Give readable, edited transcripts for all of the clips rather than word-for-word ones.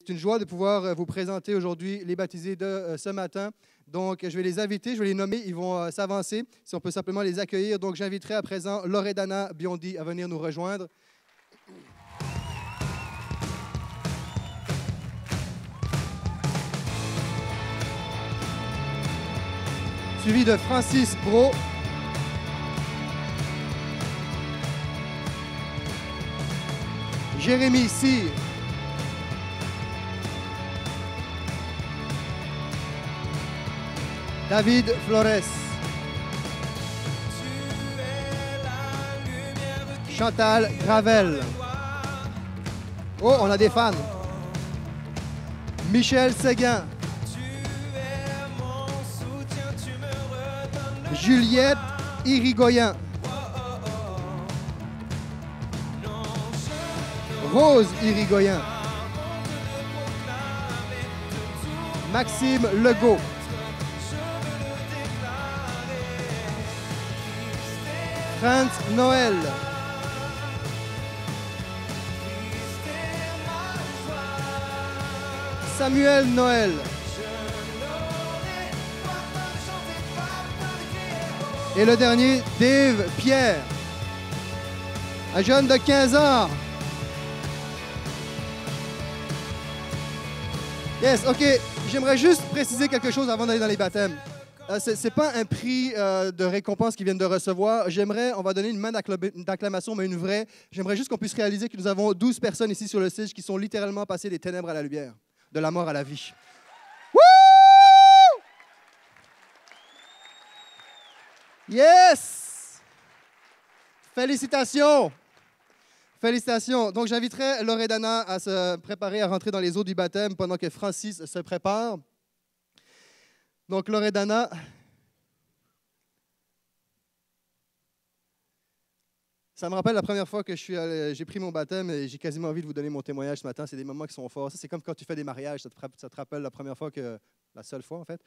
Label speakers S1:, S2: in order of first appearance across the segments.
S1: C'est une joie de pouvoir vous présenter aujourd'hui les baptisés de ce matin. Donc, je vais les inviter, je vais les nommer, ils vont s'avancer. Si on peut simplement les accueillir. Donc, j'inviterai à présent Loredana Biondi à venir nous rejoindre. Suivi de Francis Brault. Jérémy Cyr. David Flores. Chantal Gravel. Oh, on a des fans. Michel Séguin. Juliette Irigoyen. Rose Irigoyen. Maxime Legault. Franz Noël. Samuel Noël. Et le dernier, Dave Pierre. Un jeune de 15 ans. Yes, OK. J'aimerais juste préciser quelque chose avant d'aller dans les baptêmes. Ce n'est pas un prix de récompense qu'ils viennent de recevoir. On va donner une main d'acclamation, mais une vraie. J'aimerais juste qu'on puisse réaliser que nous avons 12 personnes ici sur le stage qui sont littéralement passées des ténèbres à la lumière, de la mort à la vie. Woo! Yes! Félicitations! Félicitations. Donc, j'inviterai Loredana à se préparer à rentrer dans les eaux du baptême pendant que Francis se prépare. Donc, Loredana, ça me rappelle la première fois que j'ai pris mon baptême et j'ai quasiment envie de vous donner mon témoignage ce matin. C'est des moments qui sont forts. Ça, c'est comme quand tu fais des mariages. Ça te rappelle la première fois la seule fois, en fait.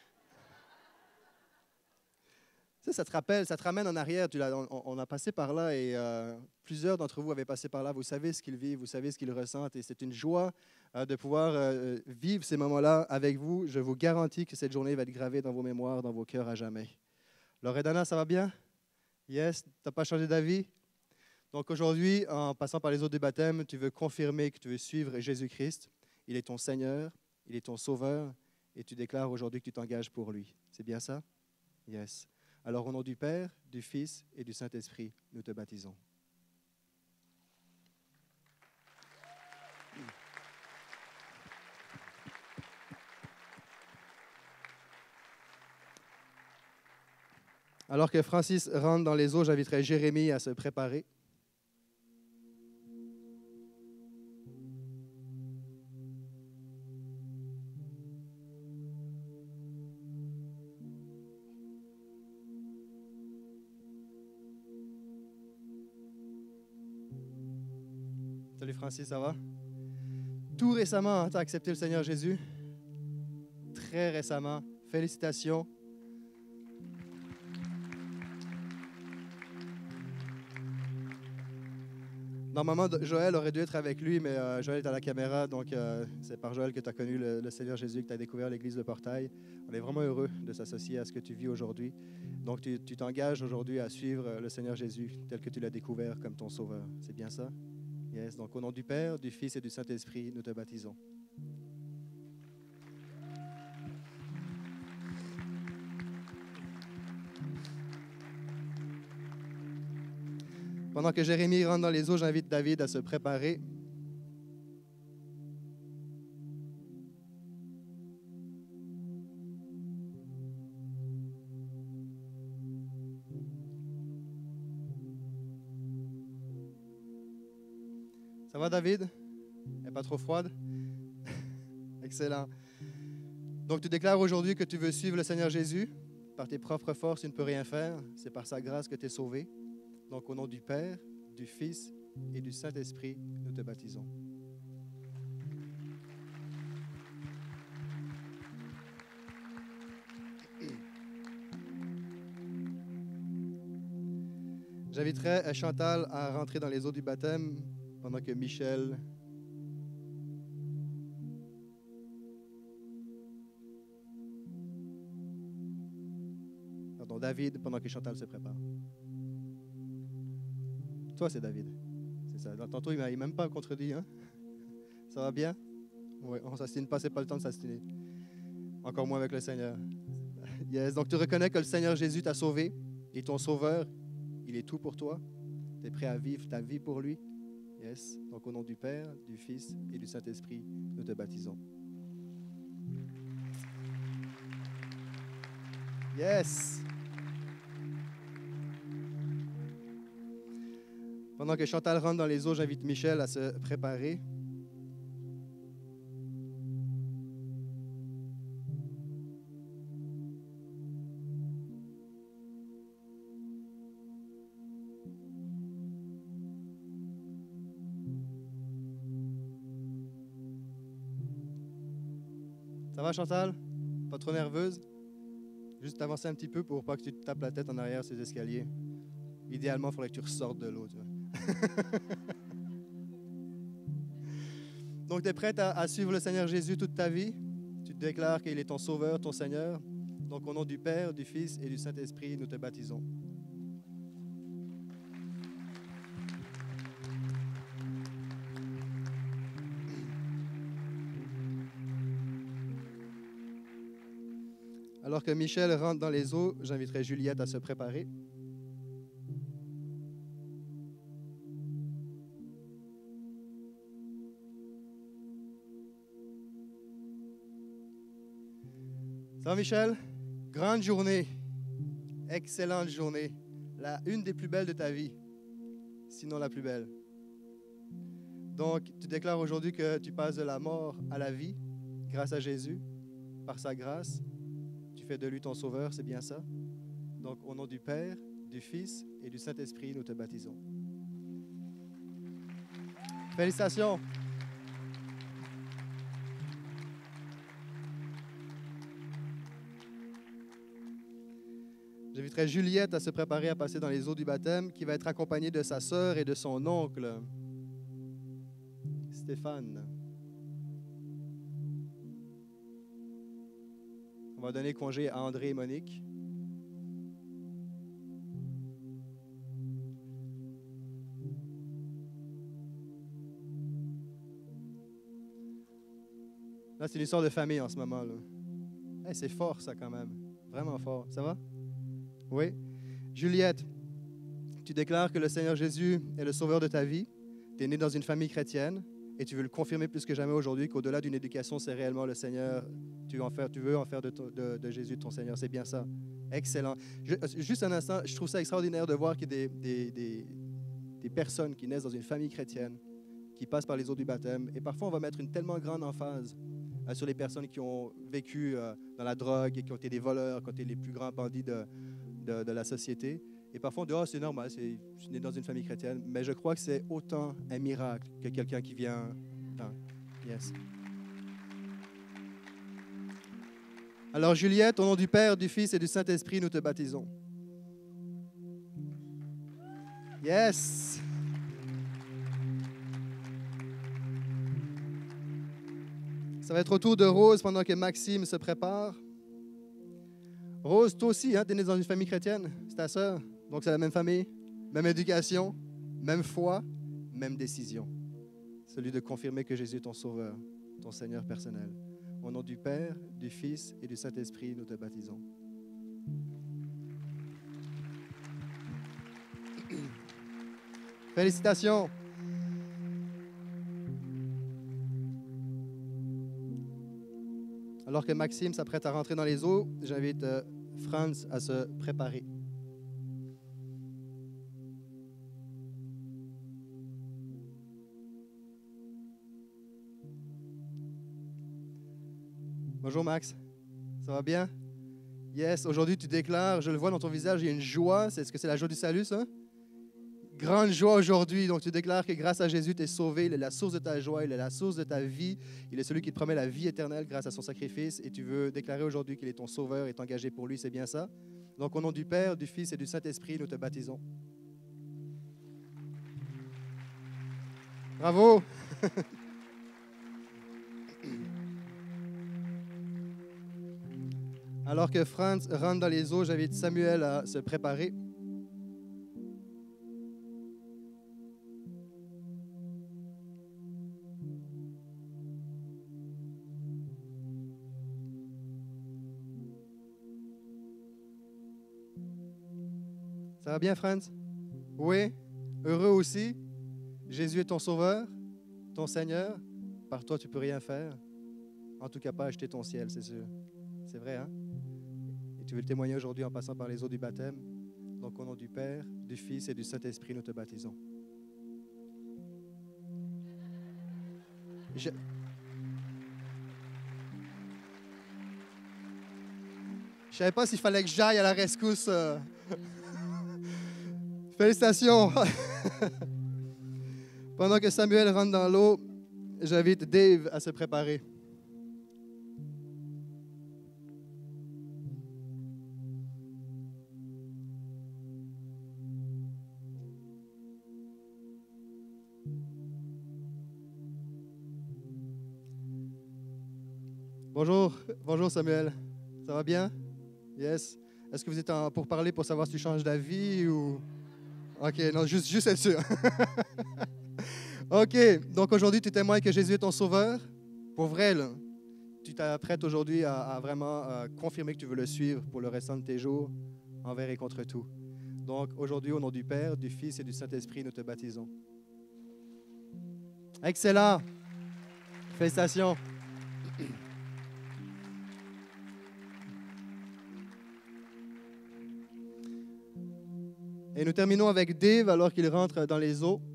S1: Ça te ramène en arrière. On a passé par là et plusieurs d'entre vous avaient passé par là. Vous savez ce qu'ils vivent, vous savez ce qu'ils ressentent et c'est une joie de pouvoir vivre ces moments-là avec vous. Je vous garantis que cette journée va être gravée dans vos mémoires, dans vos cœurs à jamais. Loredana, ça va bien? Yes? Tu n'as pas changé d'avis? Donc aujourd'hui, en passant par les eaux du baptême, tu veux confirmer que tu veux suivre Jésus-Christ. Il est ton Seigneur, il est ton Sauveur et tu déclares aujourd'hui que tu t'engages pour lui. C'est bien ça? Yes. Alors, au nom du Père, du Fils et du Saint-Esprit, nous te baptisons. Alors que Francis rentre dans les eaux, j'inviterai Jérémy à se préparer. Salut Francis, ça va? Tout récemment, tu as accepté le Seigneur Jésus? Très récemment. Félicitations. Normalement, Joël aurait dû être avec lui, mais Joël est à la caméra, donc c'est par Joël que tu as connu le Seigneur Jésus, que tu as découvert l'Église de Portail. On est vraiment heureux de s'associer à ce que tu vis aujourd'hui. Donc, tu t'engages aujourd'hui à suivre le Seigneur Jésus tel que tu l'as découvert comme ton Sauveur. C'est bien ça? Yes. Donc, au nom du Père, du Fils et du Saint-Esprit, nous te baptisons. Pendant que Jérémy rentre dans les eaux, j'invite David à se préparer. Ça va, David? Elle n'est pas trop froide? Excellent. Donc, tu déclares aujourd'hui que tu veux suivre le Seigneur Jésus. Par tes propres forces, tu ne peux rien faire. C'est par sa grâce que tu es sauvé. Donc, au nom du Père, du Fils et du Saint-Esprit, nous te baptisons. J'inviterai Chantal à rentrer dans les eaux du baptême pendant que Michel Pardon, David, pendant que Chantal se prépare. Toi, c'est David. C'est ça. Tantôt, il m'a même pas contredit. Hein? Ça va bien? Oui, on ne s'astine pas, c'est pas le temps de s'astiner. Encore moins avec le Seigneur. Yes. Donc, tu reconnais que le Seigneur Jésus t'a sauvé et ton sauveur, il est tout pour toi. Tu es prêt à vivre ta vie pour lui. Yes. Donc, au nom du Père, du Fils et du Saint-Esprit, nous te baptisons. Yes. Pendant que Chantal rentre dans les eaux, j'invite Michel à se préparer. Ça va, Chantal? Pas trop nerveuse? Juste avancer un petit peu pour pas que tu te tapes la tête en arrière ces escaliers. Idéalement, il faudrait que tu ressortes de l'eau. Tu vois. Donc, tu es prête à suivre le Seigneur Jésus toute ta vie? Tu te déclares qu'il est ton sauveur, ton Seigneur. Donc, au nom du Père, du Fils et du Saint-Esprit, nous te baptisons. Alors que Michel rentre dans les eaux, j'inviterai Juliette à se préparer. Ça va, Michel? Grande journée. Excellente journée. Une des plus belles de ta vie, sinon la plus belle. Donc, tu déclares aujourd'hui que tu passes de la mort à la vie grâce à Jésus, par sa grâce. Tu fais de lui ton sauveur, c'est bien ça? Donc, au nom du Père, du Fils et du Saint-Esprit, nous te baptisons. Félicitations! J'inviterai Juliette à se préparer à passer dans les eaux du baptême, qui va être accompagnée de sa sœur et de son oncle, Stéphane. On va donner congé à André et Monique. Là, c'est une histoire de famille en ce moment. Là. Hey, c'est fort, ça, quand même. Vraiment fort. Ça va? Oui. Juliette, tu déclares que le Seigneur Jésus est le sauveur de ta vie. Tu es né dans une famille chrétienne et tu veux le confirmer plus que jamais aujourd'hui qu'au-delà d'une éducation, c'est réellement le Seigneur. Tu veux en faire de Jésus ton Seigneur. C'est bien ça. Excellent. Juste un instant, je trouve ça extraordinaire de voir qu'il y a des personnes qui naissent dans une famille chrétienne, qui passent par les eaux du baptême. Et parfois, on va mettre une tellement grande emphase sur les personnes qui ont vécu dans la drogue et qui ont été des voleurs, qui ont été les plus grands bandits de la société. Et parfois, on dit « Ah, c'est normal, je suis né dans une famille chrétienne. » Mais je crois que c'est autant un miracle que quelqu'un qui vient... Yes. Alors, Juliette, au nom du Père, du Fils et du Saint-Esprit, nous te baptisons. Yes! Ça va être au tour de Rose pendant que Maxime se prépare. Rose, toi aussi, hein, tu es née dans une famille chrétienne, c'est ta sœur. Donc c'est la même famille, même éducation, même foi, même décision. Celui de confirmer que Jésus est ton sauveur, ton Seigneur personnel. Au nom du Père, du Fils et du Saint-Esprit, nous te baptisons. Félicitations. Alors que Maxime s'apprête à rentrer dans les eaux, j'invite Franz à se préparer. Bonjour Max, ça va bien? Yes, aujourd'hui tu déclares, je le vois dans ton visage, il y a une joie. Est-ce que c'est la joie du salut, ça? Grande joie aujourd'hui. Donc tu déclares que grâce à Jésus, tu es sauvé. Il est la source de ta joie, il est la source de ta vie. Il est celui qui te promet la vie éternelle grâce à son sacrifice. Et tu veux déclarer aujourd'hui qu'il est ton sauveur et t'engager pour lui, c'est bien ça? Donc au nom du Père, du Fils et du Saint-Esprit, nous te baptisons. Bravo! Alors que Franz rentre dans les eaux, j'invite Samuel à se préparer. Ça va bien, Franz? Oui? Heureux aussi? Jésus est ton sauveur, ton Seigneur. Par toi, tu ne peux rien faire. En tout cas, pas acheter ton ciel, c'est sûr. C'est vrai, hein? Et tu veux le témoigner aujourd'hui en passant par les eaux du baptême. Donc, au nom du Père, du Fils et du Saint-Esprit, nous te baptisons. Je ne savais pas s'il fallait que j'aille à la rescousse. Félicitations! Pendant que Samuel rentre dans l'eau, j'invite Dave à se préparer. Bonjour Samuel. Ça va bien? Yes. Est-ce que vous êtes pour parler pour savoir si tu changes d'avis ou... OK, non, juste être sûr. OK, donc aujourd'hui, tu témoignes que Jésus est ton sauveur. Pour vrai, là, tu t'apprêtes aujourd'hui à vraiment confirmer que tu veux le suivre pour le restant de tes jours, envers et contre tout. Donc aujourd'hui, au nom du Père, du Fils et du Saint-Esprit, nous te baptisons. Excellent. Félicitations. Et nous terminons avec Dave alors qu'il rentre dans les eaux.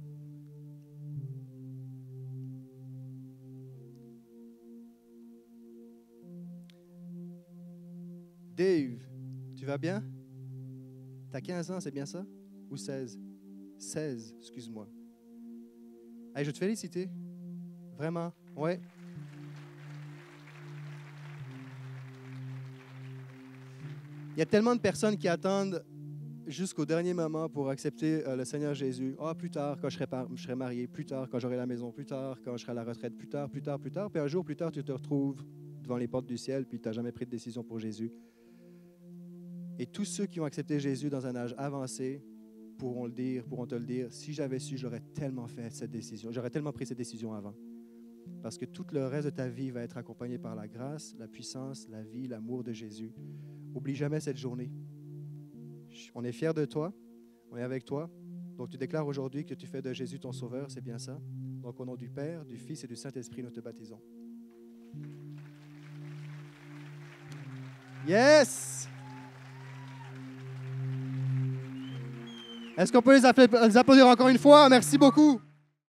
S1: Dave, tu vas bien? Tu as 15 ans, c'est bien ça? Ou 16? 16, excuse-moi. Hey, je veux te féliciter. Vraiment, ouais. Il y a tellement de personnes qui attendent jusqu'au dernier moment pour accepter le Seigneur Jésus. Ah, plus tard, quand je serai marié, plus tard, quand j'aurai la maison, plus tard, quand je serai à la retraite, plus tard. Puis un jour, plus tard, tu te retrouves devant les portes du ciel, puis tu n'as jamais pris de décision pour Jésus. Et tous ceux qui ont accepté Jésus dans un âge avancé pourront te le dire, si j'avais su, j'aurais tellement fait cette décision, j'aurais tellement pris cette décision avant. Parce que tout le reste de ta vie va être accompagné par la grâce, la puissance, la vie, l'amour de Jésus. Oublie jamais cette journée. On est fiers de toi, on est avec toi. Donc tu déclares aujourd'hui que tu fais de Jésus ton sauveur, c'est bien ça? Donc au nom du Père, du Fils et du Saint-Esprit, nous te baptisons. Yes! Est-ce qu'on peut les applaudir encore une fois? Merci beaucoup.